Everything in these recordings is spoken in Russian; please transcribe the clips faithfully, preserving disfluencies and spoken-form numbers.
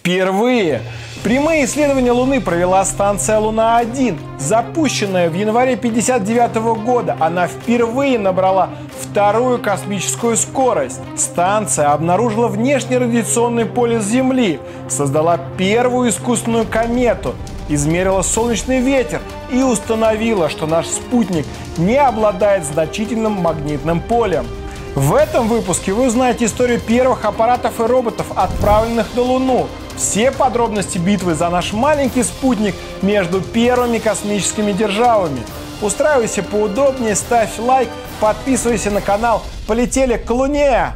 Впервые прямые исследования Луны провела станция Луна один. Запущенная в январе тысяча девятьсот пятьдесят девятого года, она впервые набрала вторую космическую скорость. Станция обнаружила внешнее радиационное поле Земли, создала первую искусственную комету, измерила солнечный ветер и установила, что наш спутник не обладает значительным магнитным полем. В этом выпуске вы узнаете историю первых аппаратов и роботов, отправленных на Луну. Все подробности битвы за наш маленький спутник между первыми космическими державами. Устраивайся поудобнее, ставь лайк, подписывайся на канал. Полетели к Луне!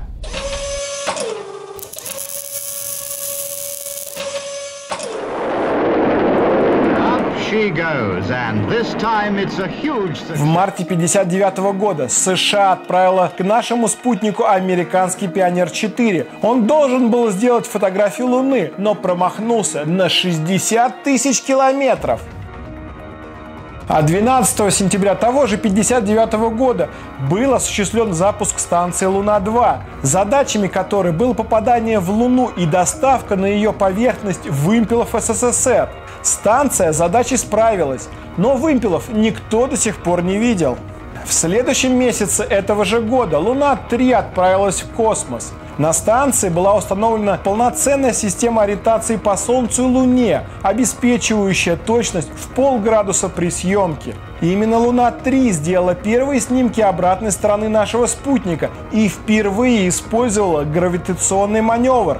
В марте тысяча девятьсот пятьдесят девятого года США отправила к нашему спутнику американский Пионер четыре. Он должен был сделать фотографию Луны, но промахнулся на шестьдесят тысяч километров. А двенадцатого сентября того же тысяча девятьсот пятьдесят девятого года был осуществлен запуск станции Луна два, задачами которой было попадание в Луну и доставка на ее поверхность вымпелов СССР. Станция с задачей справилась, но вымпелов никто до сих пор не видел. В следующем месяце этого же года Луна три отправилась в космос. На станции была установлена полноценная система ориентации по Солнцу и Луне, обеспечивающая точность в полградуса при съемке. И именно Луна три сделала первые снимки обратной стороны нашего спутника и впервые использовала гравитационный маневр.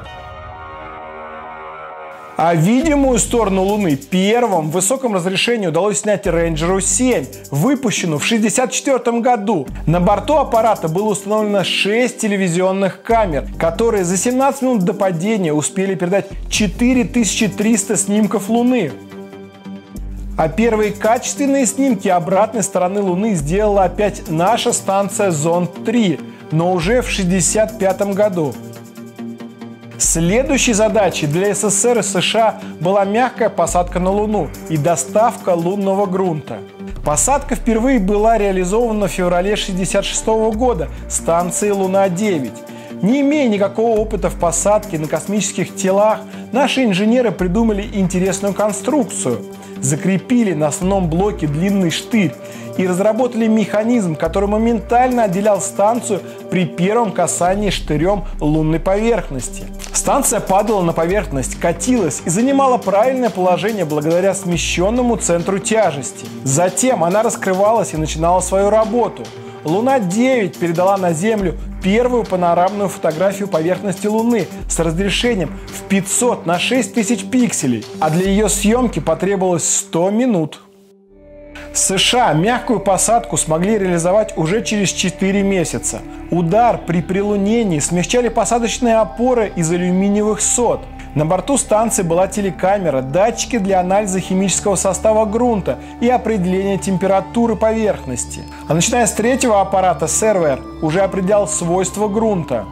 А видимую сторону Луны первым в высоком разрешении удалось снять Рейнджеру семь, выпущенную в шестьдесят четвёртом году. На борту аппарата было установлено шесть телевизионных камер, которые за семнадцать минут до падения успели передать четыре тысячи триста снимков Луны. А первые качественные снимки обратной стороны Луны сделала опять наша станция Зонд три, но уже в шестьдесят пятом году. Следующей задачей для СССР и США была мягкая посадка на Луну и доставка лунного грунта. Посадка впервые была реализована в феврале шестьдесят шестого года станцией Луна девять. Не имея никакого опыта в посадке на космических телах, наши инженеры придумали интересную конструкцию. Закрепили на основном блоке длинный штырь и разработали механизм, который моментально отделял станцию при первом касании штырем лунной поверхности. Станция падала на поверхность, катилась и занимала правильное положение благодаря смещенному центру тяжести. Затем она раскрывалась и начинала свою работу. Луна девять передала на Землю первую панорамную фотографию поверхности Луны с разрешением в пятьсот на шесть тысяч пикселей, а для ее съемки потребовалось сто минут. США мягкую посадку смогли реализовать уже через четыре месяца. Удар при прилунении смягчали посадочные опоры из алюминиевых сот. На борту станции была телекамера, датчики для анализа химического состава грунта и определения температуры поверхности. А начиная с третьего аппарата Сервер уже определял свойства грунта.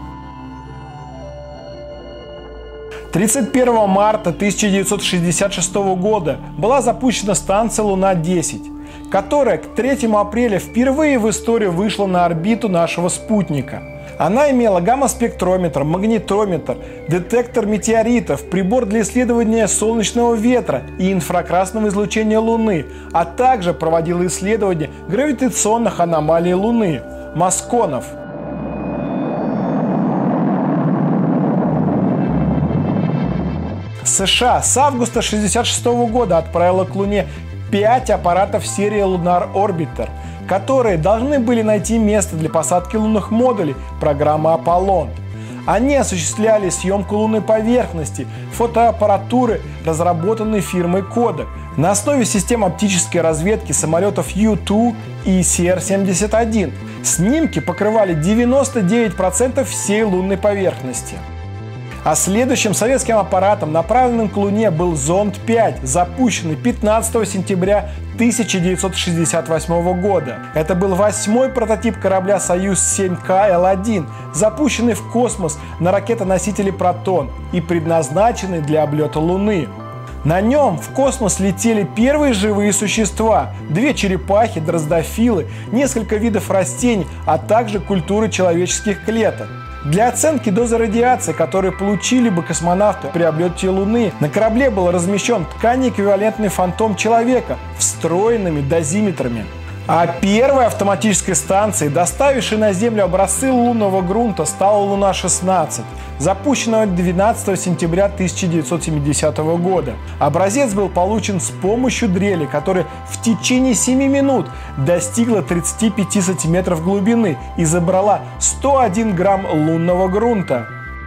тридцать первого марта тысяча девятьсот шестьдесят шестого года была запущена станция Луна десять, которая к третьему апреля впервые в истории вышла на орбиту нашего спутника. Она имела гамма-спектрометр, магнитометр, детектор метеоритов, прибор для исследования солнечного ветра и инфракрасного излучения Луны, а также проводила исследования гравитационных аномалий Луны – масконов. США с августа тысяча девятьсот шестьдесят шестого года отправила к Луне пять аппаратов серии Lunar Orbiter, которые должны были найти место для посадки лунных модулей программы Аполлон. Они осуществляли съемку лунной поверхности, фотоаппаратуры, разработанной фирмой Kodak, на основе систем оптической разведки самолетов Ю два и Си Эр семьдесят один. Снимки покрывали девяносто девять процентов всей лунной поверхности. А следующим советским аппаратом, направленным к Луне, был Зонд пять, запущенный пятнадцатого сентября тысяча девятьсот шестьдесят восьмого года. Это был восьмой прототип корабля Союз семь К Л один, запущенный в космос на ракетоносителе «Протон» и предназначенный для облета Луны. На нем в космос летели первые живые существа – две черепахи, дроздофилы, несколько видов растений, а также культуры человеческих клеток. Для оценки дозы радиации, которую получили бы космонавты при облете Луны, на корабле был размещен тканеэквивалентный фантом человека, встроенными дозиметрами. А первой автоматической станцией, доставившей на Землю образцы лунного грунта, стала Луна шестнадцать, запущенная двенадцатого сентября тысяча девятьсот семидесятого года. Образец был получен с помощью дрели, которая в течение семи минут достигла тридцати пяти сантиметров глубины и забрала сто один грамм лунного грунта.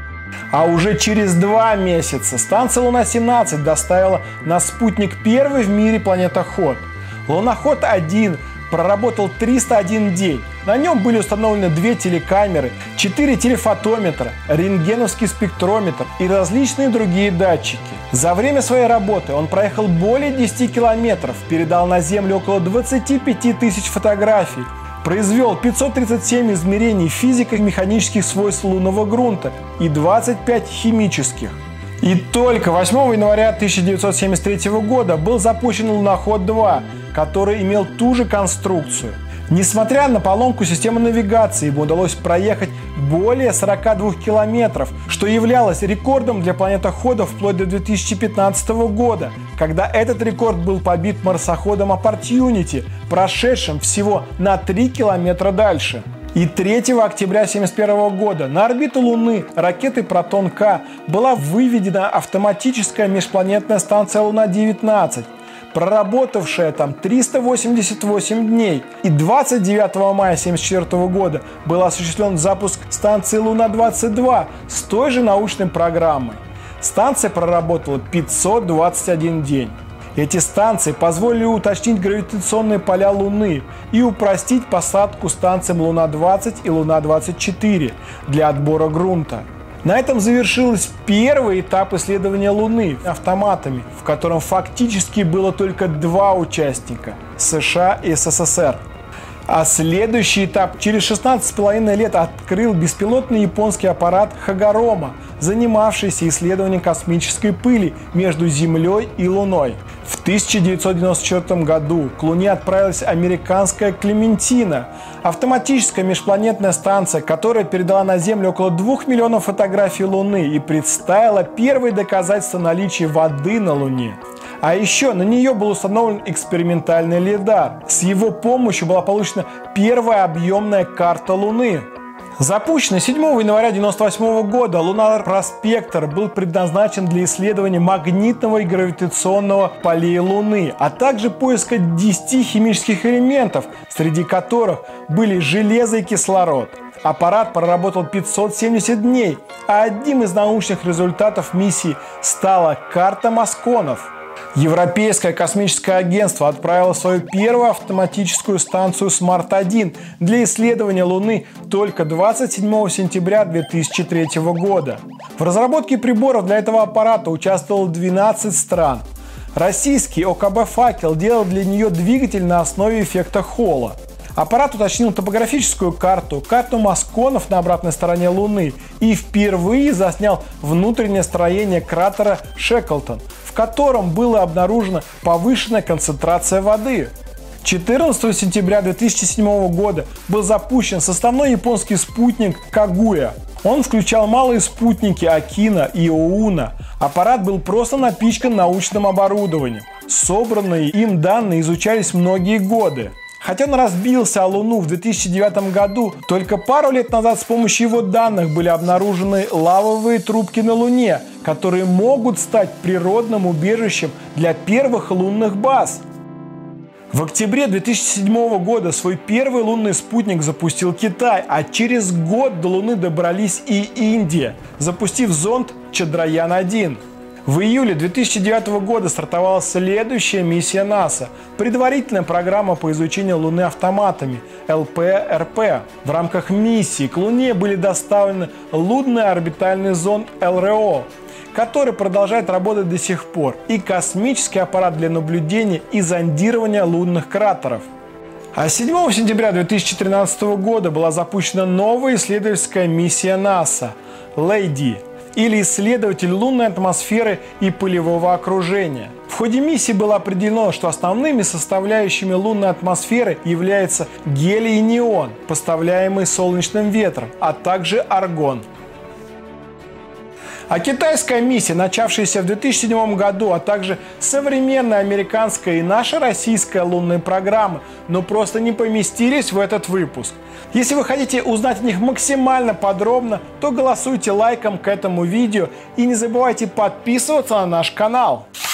А уже через два месяца станция Луна семнадцать доставила на спутник первый в мире планетоход. Луноход один проработал триста один день. На нем были установлены две телекамеры, четыре телефотометра, рентгеновский спектрометр и различные другие датчики. За время своей работы он проехал более десяти километров, передал на Землю около двадцати пяти тысяч фотографий, произвел пятьсот тридцать семь измерений физико-механических свойств лунного грунта и двадцать пять химических. И только восьмого января тысяча девятьсот семьдесят третьего года был запущен Луноход два, который имел ту же конструкцию. Несмотря на поломку системы навигации, ему удалось проехать более сорока двух километров, что являлось рекордом для планетохода вплоть до две тысячи пятнадцатого года, когда этот рекорд был побит марсоходом Opportunity, прошедшим всего на три километра дальше. И третьего октября тысяча девятьсот семьдесят первого года на орбиту Луны ракетой Протон-К была выведена автоматическая межпланетная станция Луна девятнадцать, проработавшая там триста восемьдесят восемь дней. И двадцать девятого мая тысяча девятьсот семьдесят четвёртого года был осуществлен запуск станции Луна двадцать два с той же научной программой. Станция проработала пятьсот двадцать один день. Эти станции позволили уточнить гравитационные поля Луны и упростить посадку станциям Луна двадцать и Луна двадцать четыре для отбора грунта. На этом завершился первый этап исследования Луны автоматами, в котором фактически было только два участника – США и СССР. А следующий этап через шестнадцать с половиной лет открыл беспилотный японский аппарат Хагарома, занимавшийся исследованием космической пыли между Землей и Луной. В тысяча девятьсот девяносто четвёртом году к Луне отправилась американская Клементина, автоматическая межпланетная станция, которая передала на Землю около двух миллионов фотографий Луны и представила первые доказательства наличия воды на Луне. А еще на нее был установлен экспериментальный лидар. С его помощью была получена первая объемная карта Луны. Запущенный седьмого января тысяча девятьсот девяносто восьмого года Lunar Prospector был предназначен для исследования магнитного и гравитационного полей Луны, а также поиска десяти химических элементов, среди которых были железо и кислород. Аппарат проработал пятьсот семьдесят дней, а одним из научных результатов миссии стала карта Масконов. Европейское космическое агентство отправило свою первую автоматическую станцию смарт один для исследования Луны только двадцать седьмого сентября две тысячи третьего года. В разработке приборов для этого аппарата участвовало двенадцать стран. Российский о ка бэ «Факел» делал для нее двигатель на основе эффекта Холла. Аппарат уточнил топографическую карту, карту Масконов на обратной стороне Луны и впервые заснял внутреннее строение кратера Шеклтон, в котором была обнаружена повышенная концентрация воды. четырнадцатого сентября две тысячи седьмого года был запущен составной японский спутник Кагуя. Он включал малые спутники Акина и Оуна. Аппарат был просто напичкан научным оборудованием. Собранные им данные изучались многие годы. Хотя он разбился о Луну в две тысячи девятом году, только пару лет назад с помощью его данных были обнаружены лавовые трубки на Луне, которые могут стать природным убежищем для первых лунных баз. В октябре две тысячи седьмого года свой первый лунный спутник запустил Китай, а через год до Луны добрались и Индия, запустив зонд Чандраян один. В июле две тысячи девятого года стартовала следующая миссия НАСА – предварительная программа по изучению Луны автоматами эл пэ эр пэ. В рамках миссии к Луне были доставлены лунный орбитальный зонд эл эр о, который продолжает работать до сих пор, и космический аппарат для наблюдения и зондирования лунных кратеров. А седьмого сентября две тысячи тринадцатого года была запущена новая исследовательская миссия НАСА – лэйди. или исследователь лунной атмосферы и пылевого окружения. В ходе миссии было определено, что основными составляющими лунной атмосферы являются гелий и неон, поставляемые солнечным ветром, а также аргон. А китайская миссия, начавшаяся в две тысячи седьмом году, а также современная американская и наша российская лунные программы, но просто не поместились в этот выпуск. Если вы хотите узнать о них максимально подробно, то голосуйте лайком к этому видео и не забывайте подписываться на наш канал.